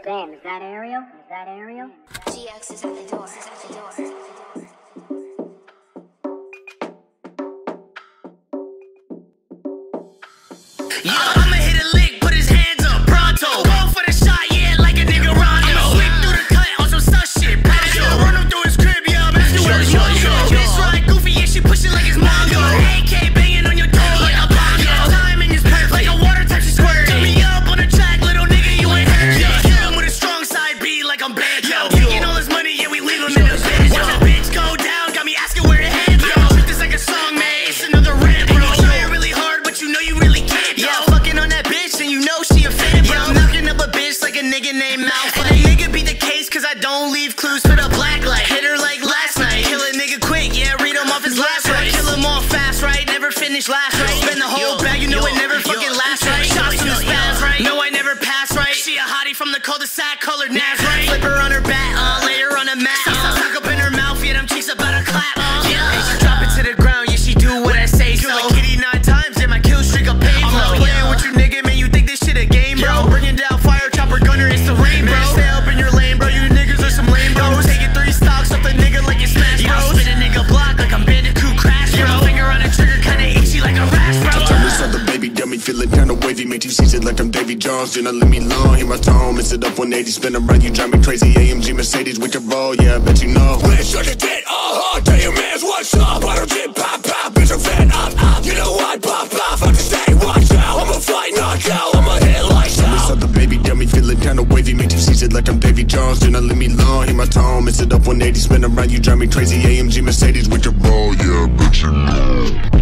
Damn, is that Ariel? Is that Ariel? GX is at the door. I'ma hit a lick, put his hands up, pronto. Go for the shot, yeah, like a nigga Rondo. I'ma whip through the cut on some sus shit. Run him through his crib, yeah, I'm asking where his Mongo. Bitch ride goofy, yeah, she push it like it's Mongo. AK banging on your door like a bongo. Timing is perfect, like a water type, she squirt. Turn me up on the track, little nigga, you ain't heard. Hit him with a strong side B like I'm Banjo. Taking all his money, yeah, we leave him in the bed. Watch that bitch go down, got me asking where the hands go. Treat this like a song, man, it's another rant, bro. Trying really hard, but you know you really can't, yo. Fucking on that bitch, and you know she a fan, bro. I'm knocking up a bitch like a nigga named Mouth. And a nigga be the case, cause I don't leave clues for the black light. Hit her like last night, kill a nigga quick, yeah, read him off his last right. Kill him off fast, right, never finish last right. Spend the whole bag, you know it never fucking lasts right. Shots in the spaz, right, no I never pass right. She a hottie from the cul-de-sac, colored Naz, right. Flip her on her back, lay her on a mat, tuck up in her mouth, yeah, them cheeks about to clap, yeah. She drop it to the ground, yeah, she do what I say, so. Kill a kitty 9 times, yeah, my kill streak a pay flow. Playing with you, nigga, man, you think this shit a game, bro? Bringing down fire, chopper, gunner, it's the rain, bro. Stay up in your lane, bro, you niggas are some lame bros. Taking 3 stocks off the nigga like it's Smash Bros. Spin a nigga block like I'm Bandicoot Crash, bro. Finger on the trigger, kinda itchy like a rash, bro. Turn this other baby, got me feeling kinda wavy. Make you see it like I'm Davy Jones. Do not leave me alone, hear my tone. Mix it up 180, spin around, you drive me crazy. AMG Mercedes, we can roll, yeah, I bet you know. Bitch, such a dead, tell your mans what's up. Bottle dip, pop, pop, bitch, I'm fed up. You know what, pop, pop, I can stay, watch out. I'ma fight, knock out, I'ma hit lights out. This other baby, got me feeling kinda wavy. Make you see it like I'm Davy Jones. Do not leave me alone, hear my tone. Mix it up 180, spin around, you drive me crazy. AMG Mercedes, we can roll, yeah, I bet you know.